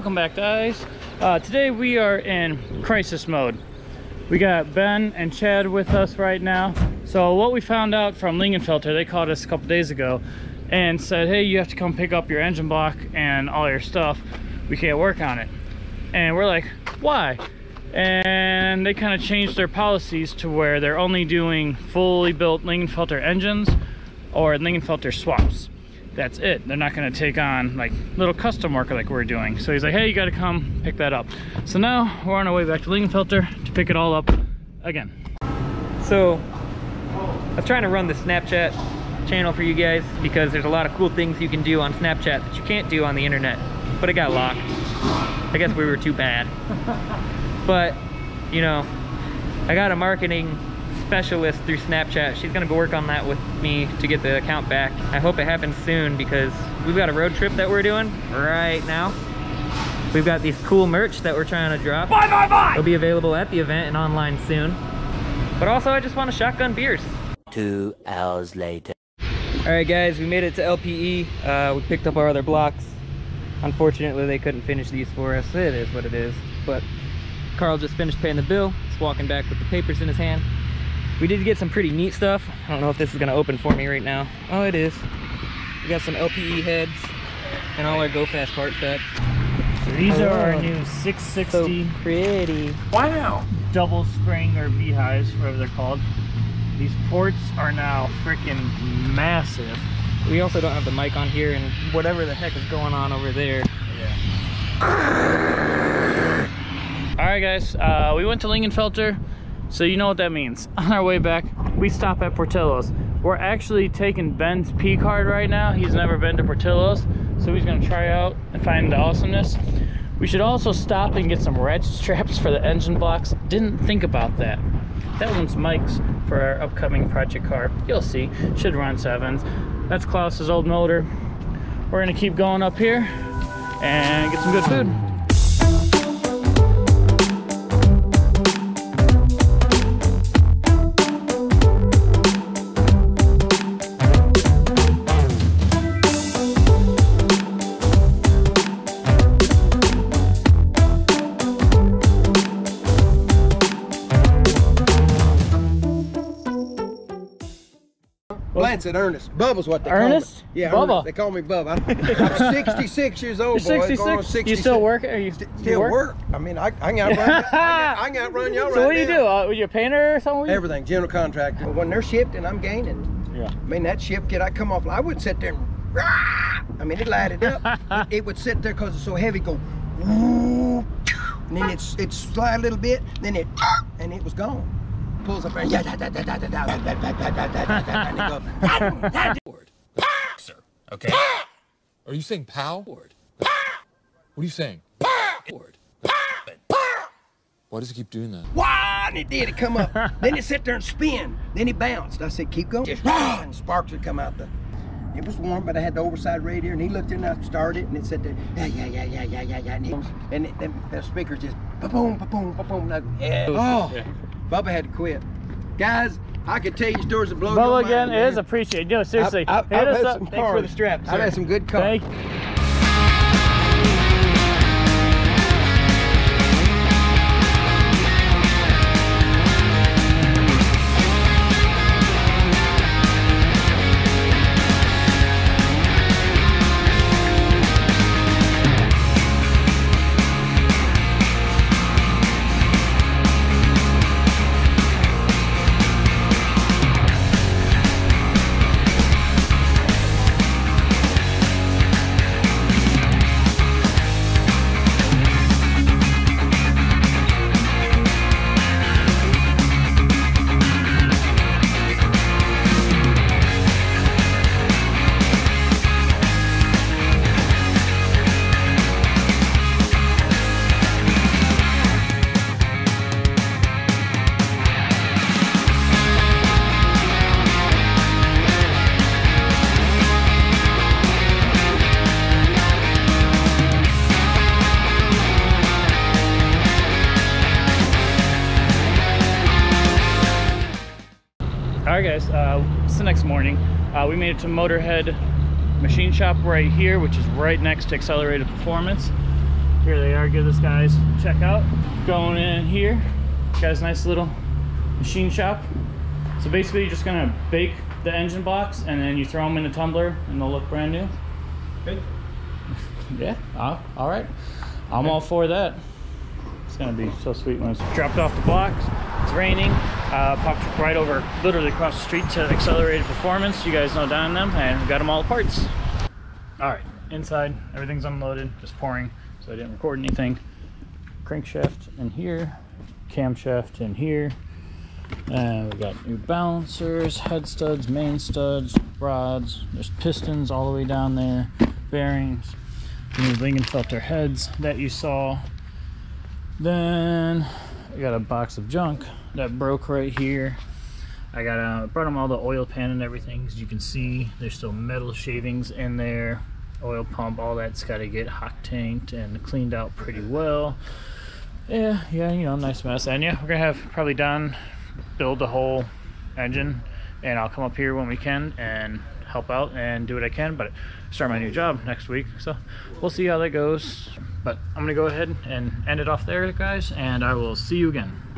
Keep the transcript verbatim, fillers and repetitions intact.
Welcome back, guys. Uh, today we are in crisis mode. We got Ben and Chad with us right now. So what we found out from Lingenfelter, they called us a couple days ago and said, hey, you have to come pick up your engine block and all your stuff. We can't work on it. And we're like, why? And they kind of changed their policies to where they're only doing fully built Lingenfelter engines or Lingenfelter swaps. That's it. They're not going to take on like little custom work like we're doing. So he's like, hey, you got to come pick that up. So now we're on our way back to Lingenfelter to pick it all up again. So I was trying to run the Snapchat channel for you guys because there's a lot of cool things you can do on Snapchat that you can't do on the internet, but it got locked. I guess we were too bad. But you know, I got a marketing specialist through Snapchat. She's gonna go work on that with me to get the account back. I hope it happens soon because we've got a road trip that we're doing right now. We've got these cool merch that we're trying to drop. Bye, bye, bye! It'll be available at the event and online soon. But also I just want to shotgun beers. Two hours later. All right guys, we made it to L P E. Uh, we picked up our other blocks. Unfortunately, they couldn't finish these for us. It is what it is. But Carl just finished paying the bill. He's walking back with the papers in his hand. We did get some pretty neat stuff. I don't know if this is gonna open for me right now. Oh, it is. We got some L P E heads and all our Go Fast parts back. So these oh, are our new six sixty. So pretty. Wow. Double spring or beehives, whatever they're called. These ports are now freaking massive. We also don't have the mic on here and whatever the heck is going on over there. Yeah. All right, guys. Uh, we went to Lingenfelter. So you know what that means. On our way back, we stop at Portillo's. We're actually taking Ben's P card right now. He's never been to Portillo's, so he's gonna try out and find the awesomeness. We should also stop and get some ratchet straps for the engine blocks. Didn't think about that. That one's Mike's for our upcoming project car. You'll see, should run sevens. That's Klaus's old motor. We're gonna keep going up here and get some good food. Lance at Ernest. Bubba's what they Ernest? call me. Yeah, Bubba. Ernest. They call me Bubba. I'm sixty-six years old, You're boy. sixty-six? Going on sixty-six. You still work? Are you St you still work? work? I mean, I, I can outrun you. I can, I can outrun y'all right now. So what do you do? Uh, you a painter or something? Everything, general contractor. When they're shifting, I'm gaining. Yeah. I mean, that shift kit, I come off, I would sit there and, rah! I mean, it lighted up. it, it would sit there because it's so heavy, go, woo, and then it's it slide a little bit, then it, and it was gone. Pulls up there, yeah, da, da, da, da, da, da, da, da, da, da, da, da, and it goes, Sir, okay? Are you saying pow? What are you saying? Why does it keep doing that? wah, and it did, it come up. Then it sat there and spin. Then it bounced. I said, keep going. Just rah, and sparks would come out the, it was warm, but I had the overside radiator, and he looked in and I started it, and it sat there, yeah, yeah, yeah, yeah, yeah, yeah, yeah, and, he, and it, then the speakers just, ba-boom, ba-boom, ba-boom, yeah. Oh, yeah. Bubba had to quit. Guys, I could tell you stories that blow your Bubba mind, again, man. it is appreciated. No, seriously, I've, I've, hit I've us had up. some Thanks for cars. the straps. I've sir. had some good cars. Thank you. Alright guys, uh, it's the next morning. Uh, we made it to Motorhead Machine Shop right here, which is right next to Accelerated Performance. here they are. Give this guys a check out. Going in here, got a nice little machine shop. So basically you're just gonna bake the engine blocks and then you throw them in a tumbler and they'll look brand new. Good. Yeah, uh, all right. I'm all for that. It's gonna be so sweet when it's dropped off the blocks. It's raining. Uh, popped right over, literally across the street to Accelerated Performance. You guys know down them, and we got them all the parts. All right, inside, everything's unloaded, just pouring, so I didn't record anything. Crankshaft in here, camshaft in here. And we got new balancers, head studs, main studs, rods. There's pistons all the way down there, bearings, new Lingenfelter heads that you saw. Then I got a box of junk that broke right here. I got uh, brought them all the oil pan and everything. As you can see, there's still metal shavings in there, oil pump, all that's got to get hot tanked and cleaned out pretty well. Yeah, yeah, you know, nice mess. And yeah, we're gonna have probably Don build the whole engine, and I'll come up here when we can and help out and do what I can. But I start my new job next week, so we'll see how that goes. But I'm gonna go ahead and end it off there, guys, and I will see you again.